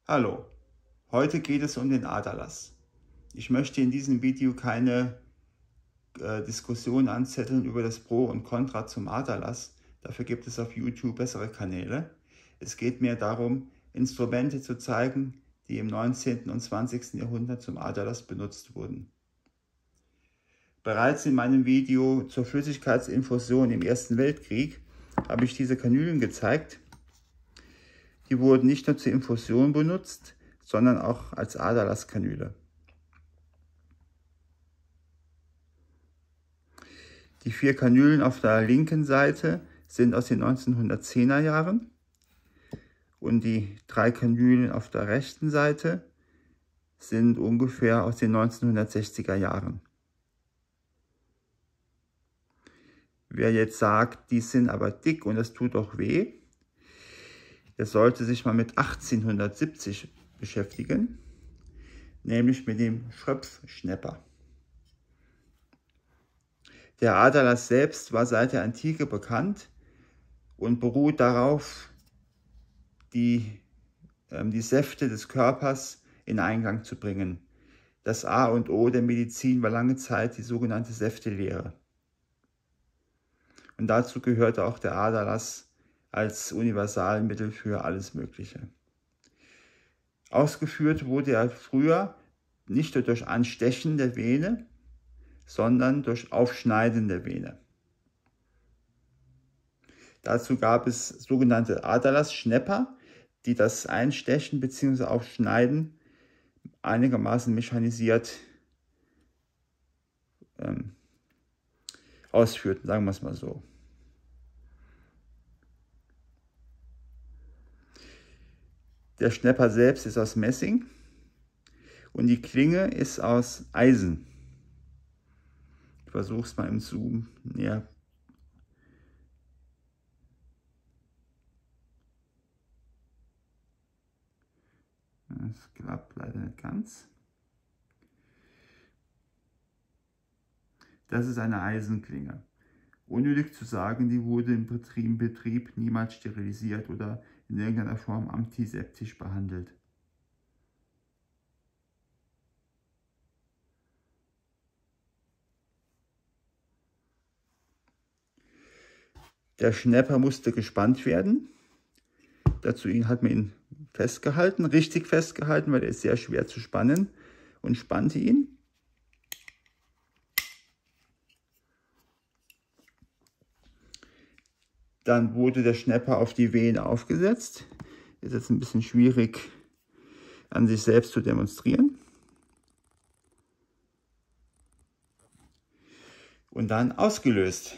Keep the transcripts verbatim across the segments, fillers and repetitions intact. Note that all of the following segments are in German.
Hallo, heute geht es um den Aderlass. Ich möchte in diesem Video keine äh, Diskussion anzetteln über das Pro und Contra zum Aderlass. Dafür gibt es auf YouTube bessere Kanäle. Es geht mir darum, Instrumente zu zeigen, die im neunzehnten und zwanzigsten Jahrhundert zum Aderlass benutzt wurden. Bereits in meinem Video zur Flüssigkeitsinfusion im Ersten Weltkrieg habe ich diese Kanülen gezeigt. Die wurden nicht nur zur Infusion benutzt, sondern auch als Aderlasskanüle. Die vier Kanülen auf der linken Seite sind aus den neunzehnhundertzehner Jahren und die drei Kanülen auf der rechten Seite sind ungefähr aus den neunzehnhundertsechziger Jahren. Wer jetzt sagt, die sind aber dick und das tut doch weh, der sollte sich mal mit achtzehnhundertsiebzig beschäftigen, nämlich mit dem Schröpfschnepper. Der Aderlass selbst war seit der Antike bekannt und beruht darauf, die, ähm, die Säfte des Körpers in Einklang zu bringen. Das A und O der Medizin war lange Zeit die sogenannte Säftelehre. Und dazu gehörte auch der Aderlass als Universalmittel für alles Mögliche. Ausgeführt wurde er früher nicht nur durch Anstechen der Vene, sondern durch Aufschneiden der Vene. Dazu gab es sogenannte Aderlass-Schnepper, die das Einstechen bzw. Aufschneiden einigermaßen mechanisiert ähm, ausführten, sagen wir es mal so. Der Schnepper selbst ist aus Messing und die Klinge ist aus Eisen. Ich versuche es mal im Zoom näher. Das klappt leider nicht ganz. Das ist eine Eisenklinge. Unnötig zu sagen, die wurde im Betrieb, im Betrieb niemals sterilisiert oder in irgendeiner Form antiseptisch behandelt. Der Schnepper musste gespannt werden. Dazu hat man ihn festgehalten, richtig festgehalten, weil er ist sehr schwer zu spannen, und spannte ihn. Dann wurde der Schnepper auf die Vene aufgesetzt. Ist jetzt ein bisschen schwierig an sich selbst zu demonstrieren. Und dann ausgelöst.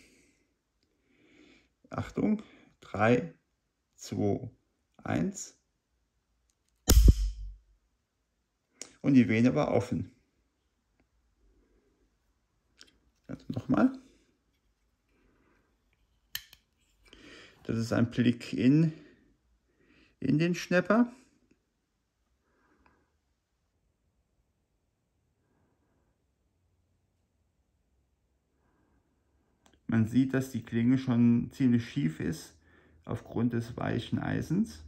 Achtung, drei, zwei, eins. Und die Vene war offen. Also nochmal. Das ist ein Blick in, in den Schnepper. Man sieht, dass die Klinge schon ziemlich schief ist aufgrund des weichen Eisens.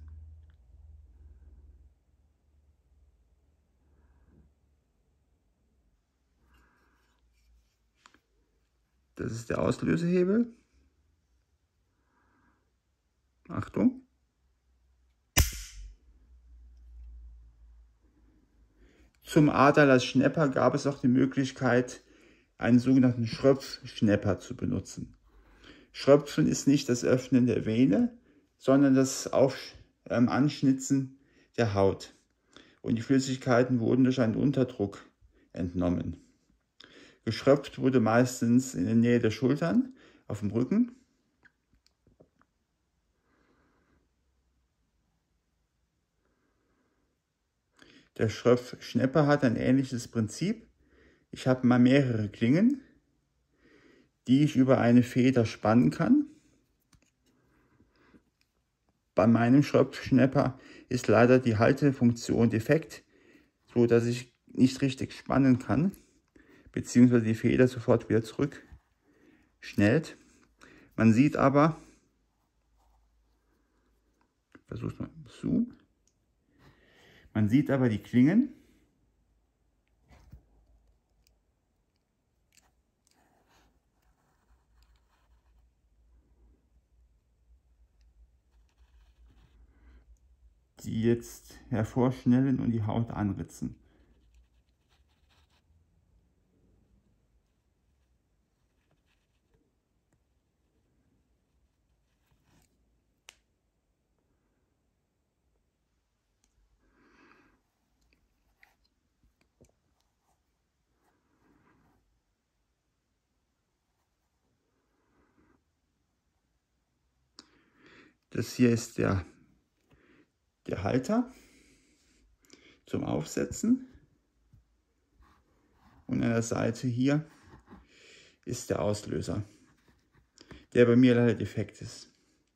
Das ist der Auslösehebel. Achtung. Zum Aderlass-Schnepper gab es auch die Möglichkeit, einen sogenannten Schröpfschnepper zu benutzen. Schröpfen ist nicht das Öffnen der Vene, sondern das Auf, ähm, Anschnitzen der Haut. Und die Flüssigkeiten wurden durch einen Unterdruck entnommen. Geschröpft wurde meistens in der Nähe der Schultern, auf dem Rücken. Der Schröpfschnepper hat ein ähnliches Prinzip. Ich habe mal mehrere Klingen, die ich über eine Feder spannen kann. Bei meinem Schröpfschnepper ist leider die Haltefunktion defekt, so dass ich nicht richtig spannen kann, beziehungsweise die Feder sofort wieder zurückschnellt. Man sieht aber, ich versuche mal im Zoom, Man sieht aber die Klingen. Die jetzt hervorschnellen und die Haut anritzen. Das hier ist der, der Halter zum Aufsetzen. Und an der Seite hier ist der Auslöser, der bei mir leider defekt ist.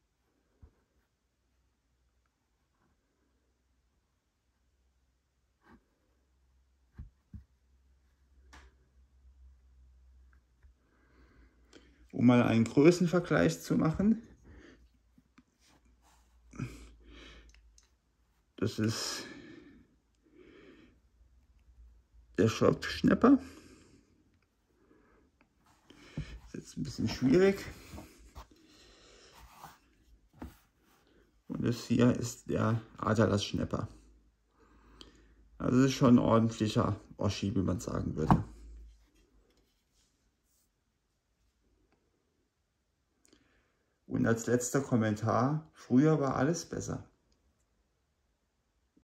Um mal einen Größenvergleich zu machen, das ist der Schopfschnepper. Das ist jetzt ein bisschen schwierig. Und das hier ist der Aderlass-Schnepper. Also das ist schon ein ordentlicher Oschi, wie man sagen würde. Und als letzter Kommentar, früher war alles besser.